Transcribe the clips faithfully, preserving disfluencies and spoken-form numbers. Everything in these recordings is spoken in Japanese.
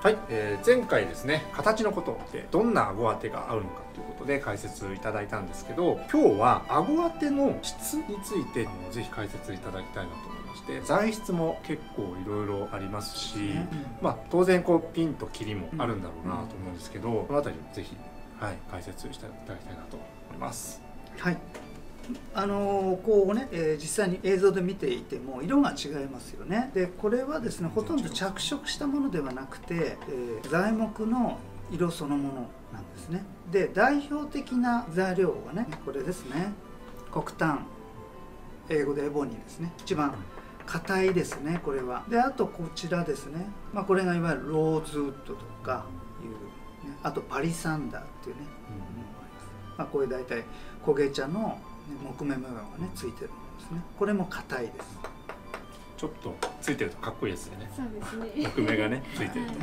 はい、えー、前回ですね、形のことでどんな顎当てが合うのかということで解説いただいたんですけど、今日は顎当ての質についてぜひ解説いただきたいなと思いまして、材質も結構いろいろありますし、うん、まあ当然こうピンと切りもあるんだろうなと思うんですけど、うん、この辺りをぜひ、はい、解説していただきたいなと思います。 はい。あのー、こうね、えー、実際に映像で見ていても色が違いますよね。でこれはですね、ほとんど着色したものではなくて、えー、材木の色そのものなんですね。で代表的な材料はね、これですね。黒炭、英語でエボニーですね。一番硬いですね、これは。であとこちらですね、まあ、これがいわゆるローズウッドとかいう、ね、あとパリサンダーっていうね、うん、まあ、こういう大体焦げ茶の木目模様がねついてるんですね。これも硬いです。 ちょっとついてるとかっこいいですよね。 そうですね。 木目がねついてると、はい、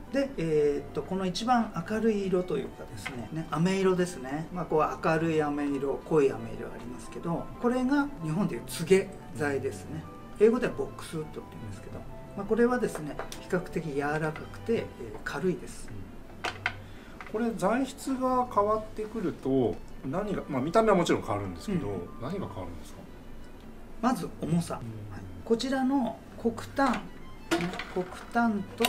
で、えー、っとこの一番明るい色というかですね、ね飴色ですね。まあこう明るい飴色、濃い飴色ありますけど、これが日本でいうつげ材ですね。英語ではボックスウッドって言うんですけど、まあ、これはですね比較的柔らかくて、えー、軽いです。 これ材質が変わってくると何が、まあ、見た目はもちろん変わるんですけど、うん、何が変わるんですか？ まず重さ、うん、はい、こちらの黒炭、黒炭と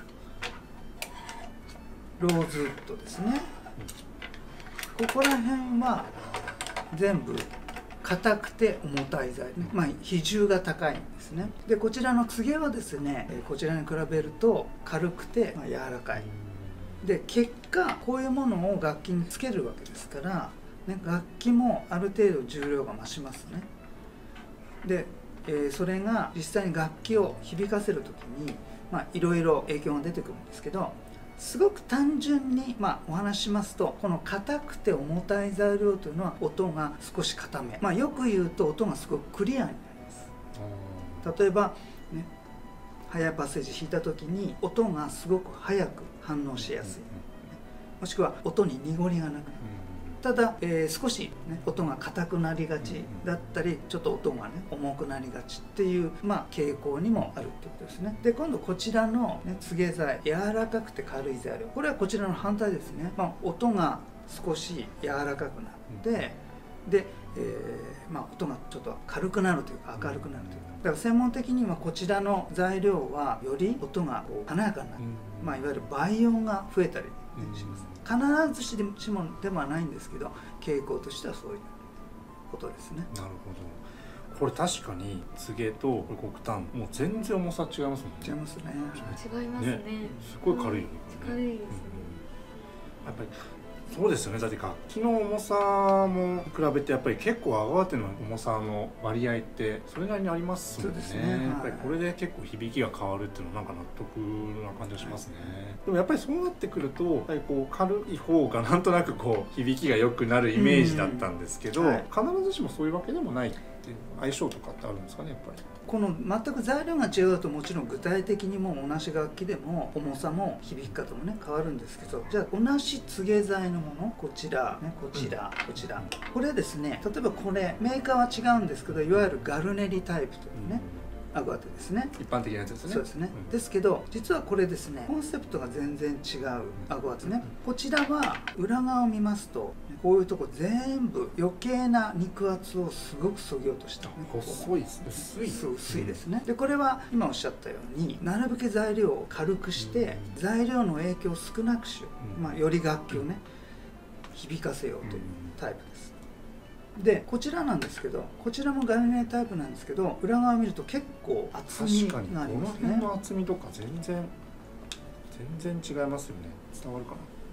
ローズウッドですね、うん、ここら辺は全部硬くて重たい材、まあ、比重が高いんですね。でこちらのつげはですね、こちらに比べると軽くて、まあ、柔らかい。で結果こういうものを楽器につけるわけですから、ね、楽器もある程度重量が増しますね。で、えー、それが実際に楽器を響かせる時に、まあ、いろいろ影響が出てくるんですけど、すごく単純に、まあ、お話ししますと、この硬くて重たい材料というのは音が少し硬め、まあ、よく言うと音がすごくクリアになります。例えば、ね、速いパッセージ弾いた時に音がすごく速く反応しやすい、もしくは音に濁りがなくなる。ただ、えー、少し、ね、音が硬くなりがちだったり、ちょっと音がね重くなりがちっていう、まあ、傾向にもあるってことですね。で今度こちらの、ね、つげ材、柔らかくて軽い材料、これはこちらの反対ですね。まあ、音が少し柔らかくなって、で、えーまあ、音がちょっと軽くなるというか明るくなるというか、だから専門的にはこちらの材料はより音がこう華やかになる、まあ、いわゆる倍音が増えたりします。必ずしもではないんですけど、傾向としてはそういうことですね。 なるほど。これ確かにつげと黒炭もう全然重さ違いますもんね。 違いますね。 違いますね。 すごい軽いよね。 軽いですね。 やっぱりそうですよね。だって楽器の重さも比べてやっぱり結構顎当ての重さの割合ってそれなりにありますもんね。そうですね。やっぱりこれで結構響きが変わるっていうのはなんか納得な感じがしますね。はい、でもやっぱりそうなってくるとやっぱりこう軽い方がなんとなくこう響きが良くなるイメージだったんですけど、はい、必ずしもそういうわけでもないって相性とかってあるんですかね、やっぱり。 この全く材料が違うともちろん具体的にも同じ楽器でも重さも響き方もね変わるんですけど、じゃあ同じつげ材のもの、こちら、ね、こちら、こちら、これですね、例えばこれメーカーは違うんですけど、いわゆるガルネリタイプというね、顎当てですね。 一般的なやつですね。 そうですね。うん、ですけど実はこれですね、コンセプトが全然違う顎当てね。こちらは裏側を見ますとこういうとこ全部余計な肉厚をすごく削ぎ落とした、ね、 細いですね。薄い薄いですね。でこれは今おっしゃったようになるべく材料を軽くして材料の影響を少なくしよう、まあ、より楽器をね響かせようというタイプです。でこちらなんですけど、こちらもガルネリタイプなんですけど、裏側を見ると結構厚みがありますね。 この辺の厚みとか全然全然違いますよね。伝わるかな。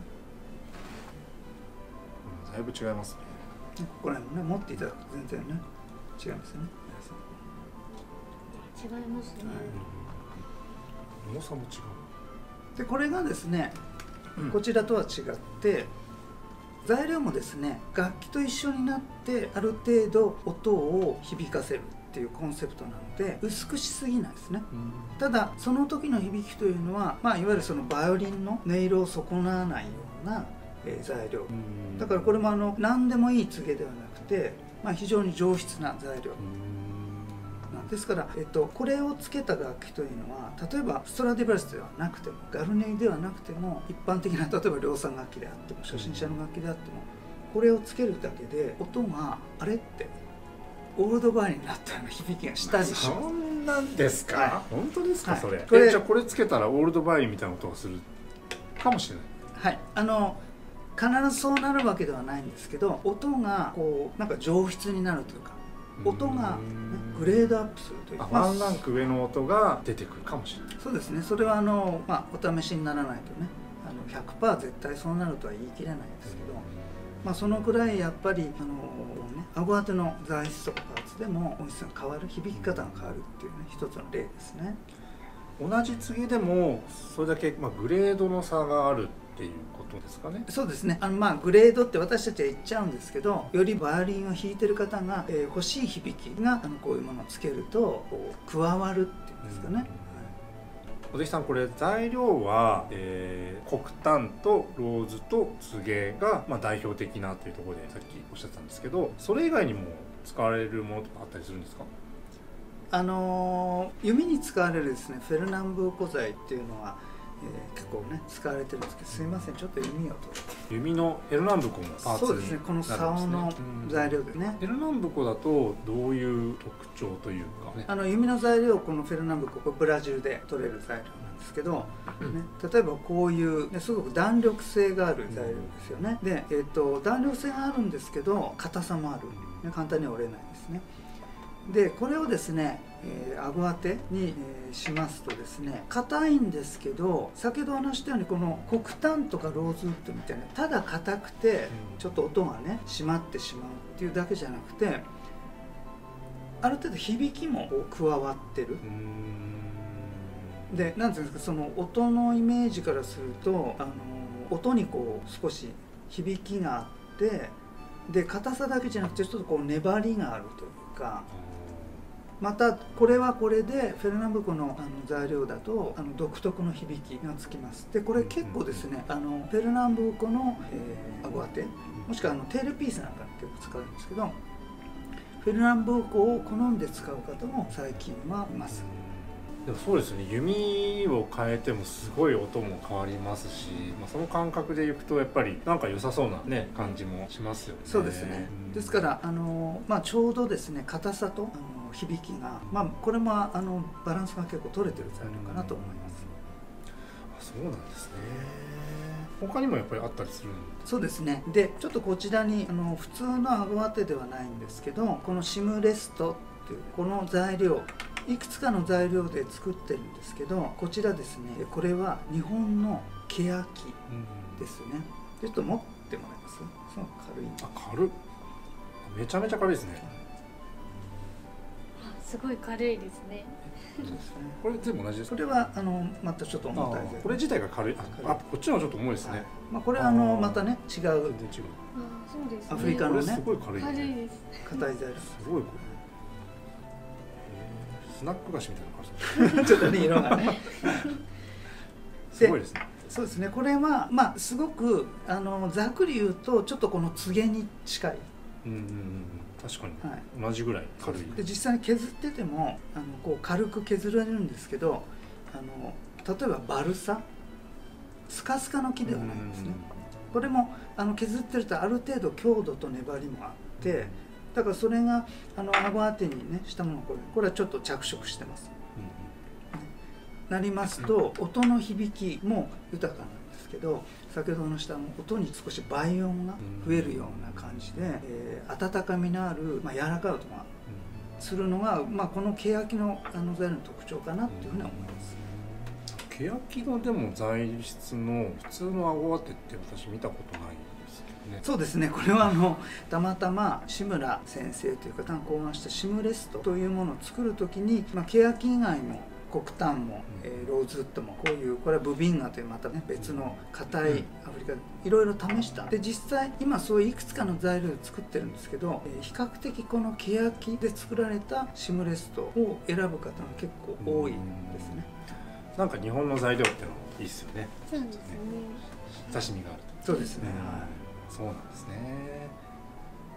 うん、だいぶ違いますね。 ここら辺もね持っていただくと全然ね違いますね。 違いますね。 うん、重さも違う。 でこれがですね、うん、こちらとは違って材料もですね楽器と一緒になってある程度音を響かせるっていうコンセプトなので薄くしすぎないですね。うん、ただその時の響きというのは、まあ、いわゆるそのバイオリンの音色を損なわないような、えー、材料、うん、だからこれもあの何でもいいつげではなくて、まあ、非常に上質な材料なんですから、えっと、これをつけた楽器というのは例えばストラディバリスではなくてもガルネイではなくても一般的な例えば量産楽器であっても初心者の楽器であってもこれをつけるだけで音があれってオールドバイになったような響きがしたりします。 そんなんですか、はい、本当ですか、はい、それこれえじゃあこれつけたらオールドバイみたいな音がするかもしれない。 はい、あの必ずそうなるわけではないんですけど音がこうなんか上質になるというか音が、ね、グレードアップするというかワンランク上の音が出てくるかもしれない。 そうですね。それはあの、まあ、お試しにならないとねあの ひゃくパーセント 絶対そうなるとは言い切れないんですけど、まあ、そのくらいやっぱりあの、ね、顎当ての材質とかパーツでも音質が変わる響き方が変わるっていうね一つの例ですね。 同じ継ぎでもそれだけ、まあ、グレードの差があるっていうことですかね。 そうですね。あのまあグレードって私たちは言っちゃうんですけど、よりバイオリンを弾いてる方が、えー、欲しい響きがあのこういうものをつけるとこう加わるっていうんですかね。 小関さん、これ材料は、えー、黒炭とローズとツゲが、まあ、代表的なというところでさっきおっしゃってたんですけど、それ以外にも使われるものとかあったりするんですか？ あのー、弓に使われるですねフェルナンブーコ材っていうのは、えー、結構ね使われてるんですけど、すいませんちょっと弓を取る。 弓のフェルナンブコのパーツになるんですね。 そうですね。この竿の材料ですね。 フェルナンブコだとどういう特徴というか、ね、 あの弓の材料このフェルナンブコこれブラジルで取れる材料なんですけど、ね、例えばこういう、ね、すごく弾力性がある材料ですよね。で、えー、と弾力性があるんですけど硬さもある、ね、簡単には折れないですね。でこれをですね、えー、顎当てに、えー、しますとですね硬いんですけど、先ほど話したようにこの黒炭とかローズウッドみたいなただ硬くてちょっと音がね締まってしまうっていうだけじゃなくて、ある程度響きも加わってる。でなんていうんですか、その音のイメージからするとあの音にこう少し響きがあって、で硬さだけじゃなくてちょっとこう粘りがあるというか。またこれはこれでフェルナンブコのあの材料だとあの独特の響きがつきます。でこれ結構ですねあのフェルナンブコの、えー、顎当てもしくはあのテールピースなんかに結構使うんですけど、フェルナンブコを好んで使う方も最近はいます。 でもそうですね、弓を変えてもすごい音も変わりますし、まあ、その感覚でいくとやっぱりなんか良さそうな、ね、感じもしますよね。 そうですね。ですからあの、まあ、ちょうどですね硬さとあの響きが、まあ、これもあのバランスが結構取れてる材料かなと思います。 あ、そうなんですね。他にもやっぱりあったりするんですか？ そうですね。でちょっとこちらにあの普通の顎当てではないんですけど、このシムレストっていうこの材料いくつかの材料で作ってるんですけど、こちらですねこれは日本のケヤキですね。ちょっと持ってもらえます？すごく軽い。 あ、軽い。めちゃめちゃ軽いですね。 すごい軽いですね。 そうですね。 これ全部同じですか？ これはあのまたちょっと重たい材料。 これ自体が軽い。あ、こっちのちょっと重いですね。はい、 まあこれはあのまたね違う。全然違う。 あ、そうですね。 アフリカのね。 すごい軽い。 軽いです。 硬い材料。 すごいこれ。スナック菓子みたいな感じ。 ちょっとね色がね。 すごいですね。 そうですね。これはまあすごくあのざっくり言うとちょっとこのつげに近い。 うんうんうん。確かに、 はい、 同じぐらい軽い。 で実際に削っててもあのこう軽く削られるんですけど、あの例えばバルサスカスカの木ではないんですね。これもあの削ってるとある程度強度と粘りもあって、だからそれがあの顎当てにねしたものこれこれはちょっと着色してます。うん、なりますと音の響きも豊かなんですけど、先ほどの下の音に少し倍音が増えるような感じで、えー、温かみのある、まあ、柔らかい音がするのが、まあ、このケヤキのあの材料の特徴かなっていうふうに思います。 ケヤキのでも材質の普通の顎当てって私見たことないですけどね。 そうですね。これはあのたまたま志村先生という方が考案したシムレストというものを作るときに、まあ、ケヤキ以外も黒炭も、えー、ローズウッドもこういうこれはブビンガというまたね別の硬いアフリカでいろいろ試した。で実際今そういういくつかの材料で作ってるんですけど、えー、比較的このケヤキで作られたシムレストを選ぶ方が結構多いですね。 なんか日本の材料ってのいいですよね。 そうですね。 親しみがあると。 そうですね。 はい。そうなんですね。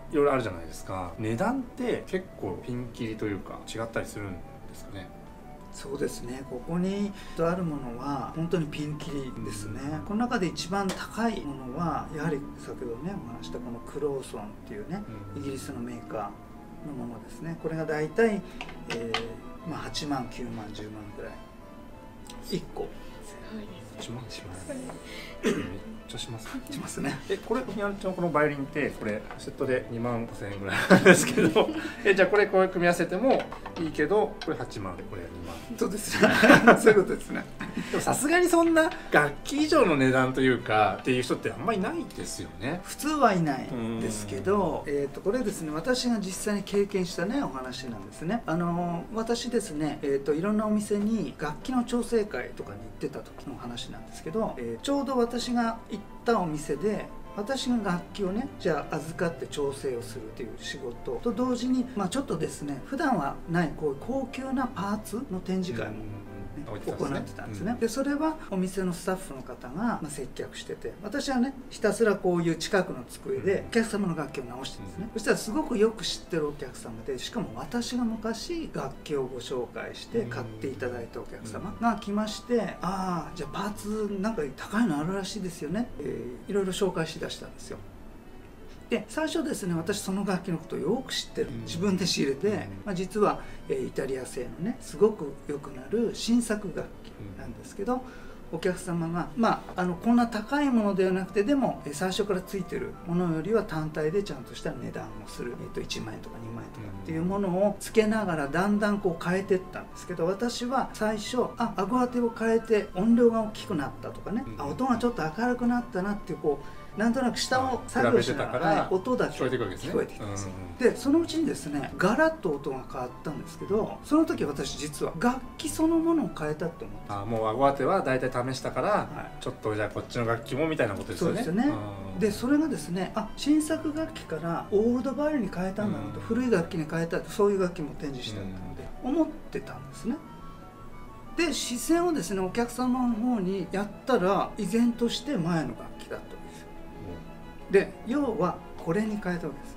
いろいろあるじゃないですか。値段って結構ピンキリというか違ったりするんですかね。 そうですね、ここにあるものは本当にピンキリですね。この中で一番高いものはやはり先ほどねお話したこのクローソンっていうね、イギリスのメーカーのものですね。これがだいたい、えーまあ、はちまんきゅうまんじゅうまんぐらいいっこいちまんしますめっちゃしますしますね。 えこれみやちゃんこのバイオリンってこれセットでにまんごせんえんぐらいなんですけどえじゃあこれこう組み合わせてもいいけどこれはちまんでこれはにまん。 そうですねそういうことですね。 でもさすがにそんな楽器以上の値段というかっていう人ってあんまりいないですよね。 普通はいないんですけど、えー、とこれですね、私が実際に経験したねお話なんですね。あの私ですね、えー、といろんなお店に楽器の調整会とかに行ってた時の話なんですけど、えー、ちょうど私が行ったお店で私が楽器をねじゃあ預かって調整をするという仕事と同時に、まあ、ちょっとですね普段はないこういう高級なパーツの展示会も、ね、行ってたんですね。でそれはお店のスタッフの方が、まあ、接客してて、私はねひたすらこういう近くの机でお客様の楽器を直してるんですね。そしたらすごくよく知ってるお客様で、しかも私が昔楽器をご紹介して買っていただいたお客様が来まして、ああじゃあパーツなんか高いのあるらしいですよね、えー、いろいろ紹介しだしたんですよ。で最初ですね、私その楽器のことをよく知ってる、自分で仕入れて、まあ、実は、えー、イタリア製のねすごく良くなる新作楽器なんですけど、お客様が、まあ、あのこんな高いものではなくて、でも最初からついてるものよりは単体でちゃんとした値段をする、えー、といちまんえんとかにまんえんとかっていうものをつけながらだんだんこう変えていったんですけど、私は最初あアゴ当てを変えて音量が大きくなったとかね、あ音がちょっと明るくなったなっていうこうなんとなく下を作業しながら音だけ聞こえてきたんですよ。でそのうちにですねガラッと音が変わったんですけど、その時私実は楽器そのものを変えたって思ってあもうアゴ当ては大体試したから、はい、ちょっとじゃあこっちの楽器もみたいなことですよね。 そうですよね。でそれがですねあ新作楽器からオールドバイオリンに変えたんだなと、古い楽器に変えたと、そういう楽器も展示してあったので思ってたんですね。で視線をですねお客様の方にやったら依然として前の楽器だった。で要はこれに変えたわけです。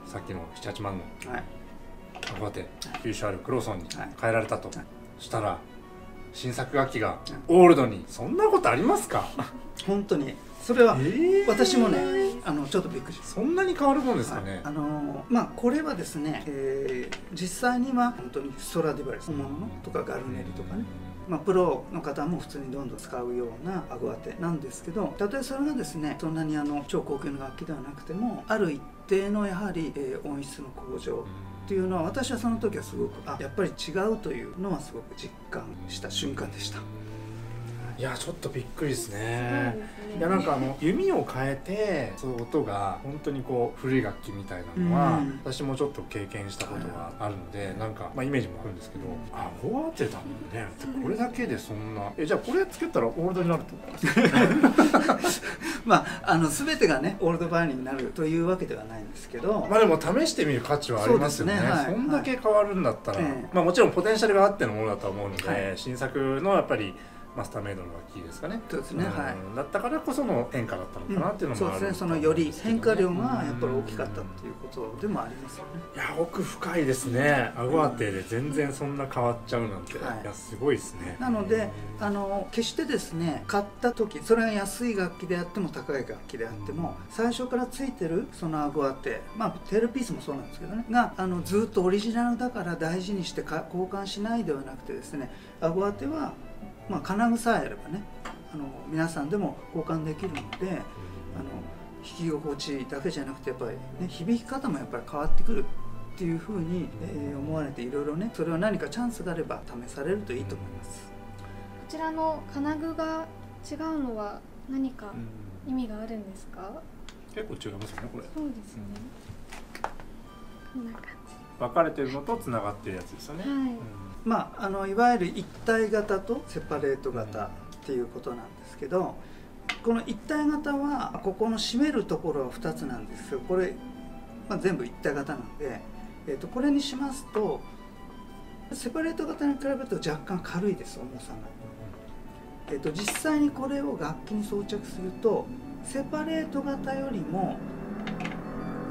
さっきのななはちまんのはいアゴ当て九州あるクローソンに変えられたと、はいはい、したら新作楽器がオールドに、そんなことありますか？ 本当にそれは、えー、私もねあのちょっとびっくりしました。 そんなに変わるもんですかね。はい、 あのまあこれはですね、えー、実際には本当にストラディバリス本物のとかガルネリとかね、まあ、プロの方も普通にどんどん使うようなアゴ当てなんですけど、たとえそれがですねそんなにあの超高級な楽器ではなくてもある一定のやはり、えー、音質の向上っていうのは私はその時はすごくあやっぱり違うというのはすごく実感した瞬間でした。 いやちょっとびっくりですね。いやなんかあの弓を変えてそういう音が本当にこう古い楽器みたいなのは、うん、私もちょっと経験したことがあるので、なんか、まあ、イメージもあるんですけど、あゴア当てだもんねこれだけでそんなえじゃあこれつけたらオールドになるってことですか？ まああの全てがねオールドバイオリンになるというわけではないんですけど、 まあでも試してみる価値はありますよね。 そ, ね、はい、そんだけ変わるんだったら、はい、まあもちろんポテンシャルがあってのものだと思うので、はい、新作のやっぱりマスターメイドの楽器ですかね。 そうですね、はい、 だったからこその変化だったのかなっていうのもある、 うん、そうですね。そのより変化量がやっぱり大きかったっていうことでもありますよね。 いや奥深いですね。アゴ当てで全然そんな変わっちゃうなんて、はい、いやすごいですね。 なのであの決してですね買った時それが安い楽器であっても高い楽器であっても、最初からついてるそのアゴ当て、まあテールピースもそうなんですけどねがあのずっとオリジナルだから大事にしてか交換しないではなくてですね、アゴ当てはまあ、金具さえあればねあの皆さんでも交換できるので、あの弾き心地だけじゃなくてやっぱり、ね、響き方もやっぱり変わってくるっていうふうに、えー、思われていろいろねそれは何かチャンスがあれば試されるといいと思います。こちらの金具が違うのは何か意味があるんですか？ 結構違いますよねこれ。 そうですね、うん、こんな感じ分かれてるのとつながってるやつですよね。 はい、うんまあ、あのいわゆる一体型とセパレート型っていうことなんですけど、この一体型はここの締めるところはふたつなんですけど、これ、まあ、全部一体型なんで、えー、とこれにしますとセパレート型に比べると若干軽いです、重さが。えー、と実際にこれを楽器に装着するとセパレート型よりも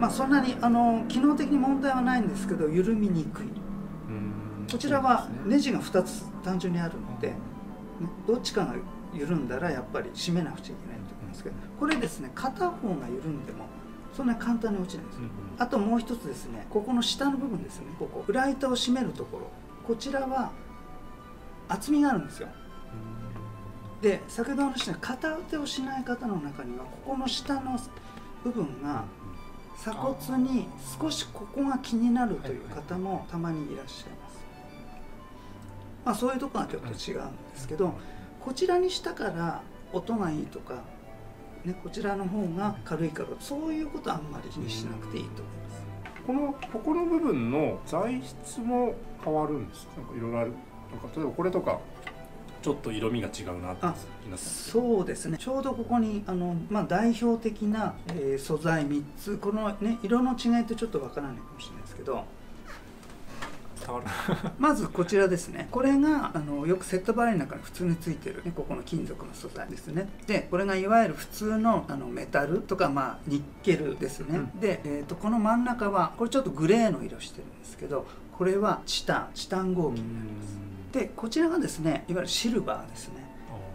まあそんなにあの機能的に問題はないんですけど緩みにくい。こちらはネジがふたつ単純にあるので、ね、どっちかが緩んだらやっぱり締めなくちゃいけないと思うんですけど、これですね片方が緩んでもそんなに簡単に落ちないんですよ。あともう一つですね、ここの下の部分ですね、ここ裏板を締めるところ、こちらは厚みがあるんですよ。で先ほどの話した片手をしない方の中にはここの下の部分が鎖骨に少しここが気になるという方もたまにいらっしゃいます。まあそういうところはちょっと違うんですけど、こちらにしたから音がいいとか、ね、こちらの方が軽いからそういうことはあんまり気にしなくていいと思います。 このここの部分の材質も変わるんですか？なんかいろいろある。なんか例えばこれとかちょっと色味が違うなって皆さん。 そうですね。ちょうどここにあの、まあ、代表的な、えー、素材みっつ、この、ね、色の違いってちょっとわからないかもしれないですけど、 伝わるまずこちらですね。これがあのよくセットバレーの中に普通についてる、ね、ここの金属の素材ですね。でこれがいわゆる普通のあのメタルとか、まあ、ニッケルですね。うん、で、えーと、この真ん中はこれちょっとグレーの色してるんですけど、これはチタンチタン合金になります。でこちらがですねいわゆるシルバーですね。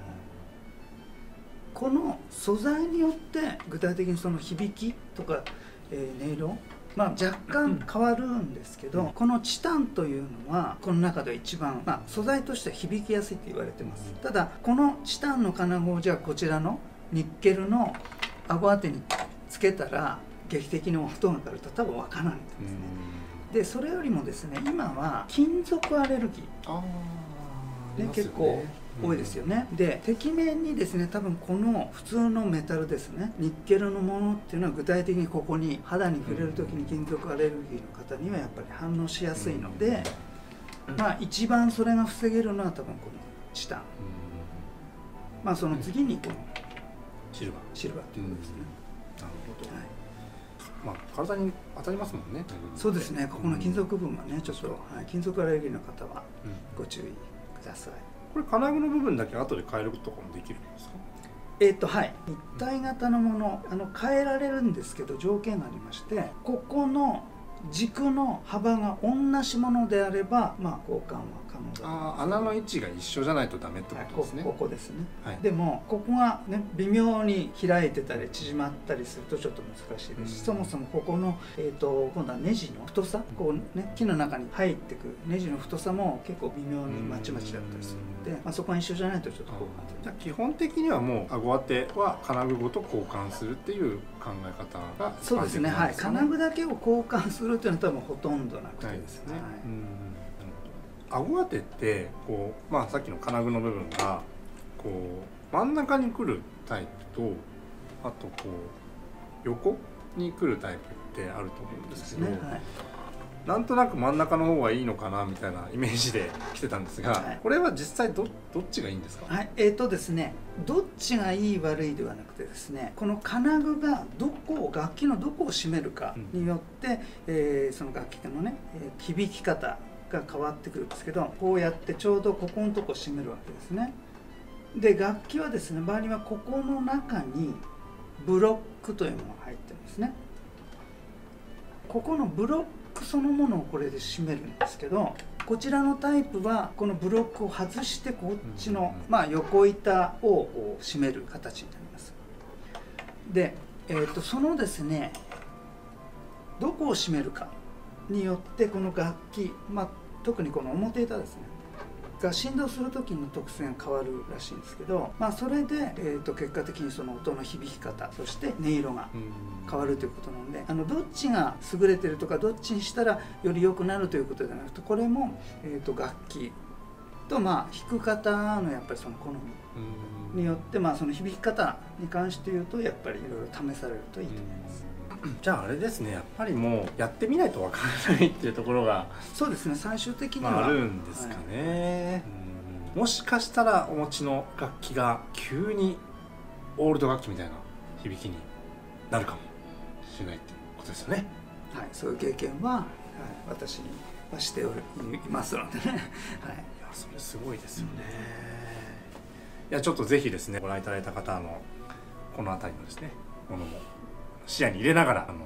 この素材によって具体的にその響きとか、えー、音色、まあ、若干変わるんですけど、うん、このチタンというのはこの中では一番、まあ、素材としては響きやすいと言われてます。ただこのチタンの金具をじゃあこちらのニッケルの顎当てにつけたら劇的に音が変わると多分わからないんですね。でそれよりもですね今は金属アレルギー、あー、ね、結構多いですよね。うん、でてきめんにですね多分この普通のメタルですねニッケルのものっていうのは具体的にここに肌に触れる時に金属アレルギーの方にはやっぱり反応しやすいので、うん、まあ一番それが防げるのは多分このチタン、うん、まあその次にこのシルバーシルバーっていうことですね。 うん、なるほど。はい、まあ、体に当たりますもんね。 そうですね。ここの金属部分はね、ちょっと、はい、金属アレルギーの方はご注意ください。 これ金具の部分だけ後で変えるとかもできるんですか？ えっとはい、一体型のものあの変えられるんですけど条件がありまして、ここの軸の幅が同じものであれば、まあ交換は可能だ。 ああ、穴の位置が一緒じゃないとダメってことですね。 はい、こ, ここですね。はい、でもここがね微妙に開いてたり縮まったりするとちょっと難しいですし、うん、そもそもここのえっ、ー、と今度はネジの太さ、こうね木の中に入ってくるネジの太さも結構微妙にまちまちだったりするので、まあそこが一緒じゃないとちょっと交換できない。 基本的にはもう顎当ては金具ごと交換するっていう考え方がそうですね。はい、金具だけを交換するっていうのは多分ほとんどなくてですね。はい、 顎当てってこう、まあ、さっきの金具の部分がこう真ん中に来るタイプとあとこう横に来るタイプってあると思うんですけど、ね、はい、なんとなく真ん中の方がいいのかなみたいなイメージで来てたんですが、はい、これは実際 ど, どっちがいいんですか？ はい、えーとですね、どっちがいい悪いではなくてですね、この金具がどこを楽器のどこを締めるかによって、うん、えー、その楽器のね、えー、響き方が変わってくるんですけど、こうやってちょうどここのとこ締めるわけですね。で楽器はですね場合にはここの中にブロックというものが入ってるんですね。ここのブロックそのものをこれで締めるんですけど、こちらのタイプはこのブロックを外してこっちの、まあ、横板を締める形になります。で、えー、とそのですねどこを締めるかによってこの楽器、まあ、特にこの表板ですねが振動する時の特性が変わるらしいんですけど、まあ、それで、えー、と結果的にその音の響き方そして音色が変わるということなので、あのどっちが優れてるとかどっちにしたらより良くなるということではなくて、これも、えー、と楽器と、まあ、弾く方のやっぱりその好みによって、まあ、その響き方に関して言うとやっぱりいろいろ試されるといいと思います。 じゃああれですね、やっぱりもうやってみないとわからないっていうところがそうですね、最終的には、 まあ、あるんですかね。はい、うん、もしかしたらお持ちの楽器が急にオールド楽器みたいな響きになるかもしれないってことですよね。 はい、そういう経験は、はい、私はしておりますのでね。はい、いやそれすごいですよね。うん、いやちょっとぜひですねご覧いただいた方のこの辺りのですねものも視野に入れながら、あの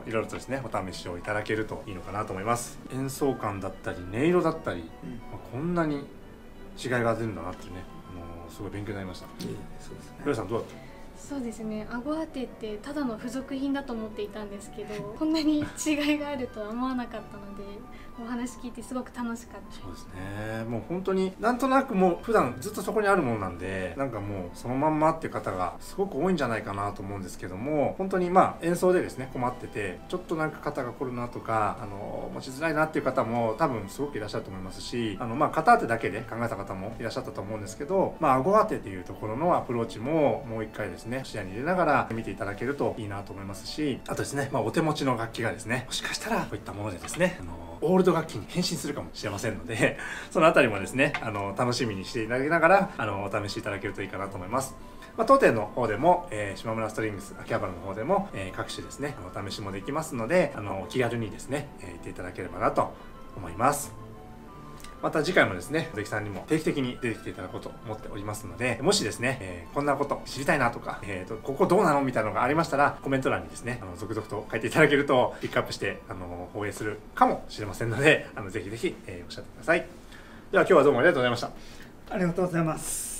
いろいろとですねお試しをいただけるといいのかなと思います。演奏感だったり音色だったり、うんまあ、こんなに違いが出るんだなっていうね、あのすごい勉強になりました。 そうですね。 ひろさんどうだった？ そうですね、アゴアテってただの付属品だと思っていたんですけどこんなに違いがあるとは思わなかったのでお話聞いてすごく楽しかったです。 そうですね、もう本当になんとなくもう普段ずっとそこにあるものなんで、なんかもうそのまんまっていう方がすごく多いんじゃないかなと思うんですけども、本当にまあ演奏でですね困っててちょっとなんか肩が凝るなとか、あの持ちづらいなっていう方も多分すごくいらっしゃると思いますし、あのまあ片当てだけで考えた方もいらっしゃったと思うんですけど、まあ顎当てっていうところのアプローチももう一回ですね視野に入れながら見ていただけるといいなと思いますし、あとですね、まあ、お手持ちの楽器がですねもしかしたらこういったものでですねあのオールド楽器に変身するかもしれませんのでそのあたりもですねあの楽しみにしていただきながらあのお試しいただけるといいかなと思います。まあ、当店の方でも、えー、島村ストリングス秋葉原の方でも、えー、各種ですねお試しもできますので、あの気軽にですね、えー、行っていただければなと思います。また次回もですね、鈴木さんにも定期的に出てきていただこうと思っておりますので、もしですね、えー、こんなこと知りたいなとか、えーと、ここどうなのみたいなのがありましたら、コメント欄にですね、あの続々と書いていただけると、ピックアップして、あの、放映するかもしれませんので、あのぜひぜひ、えー、おっしゃってください。では今日はどうもありがとうございました。 ありがとうございます。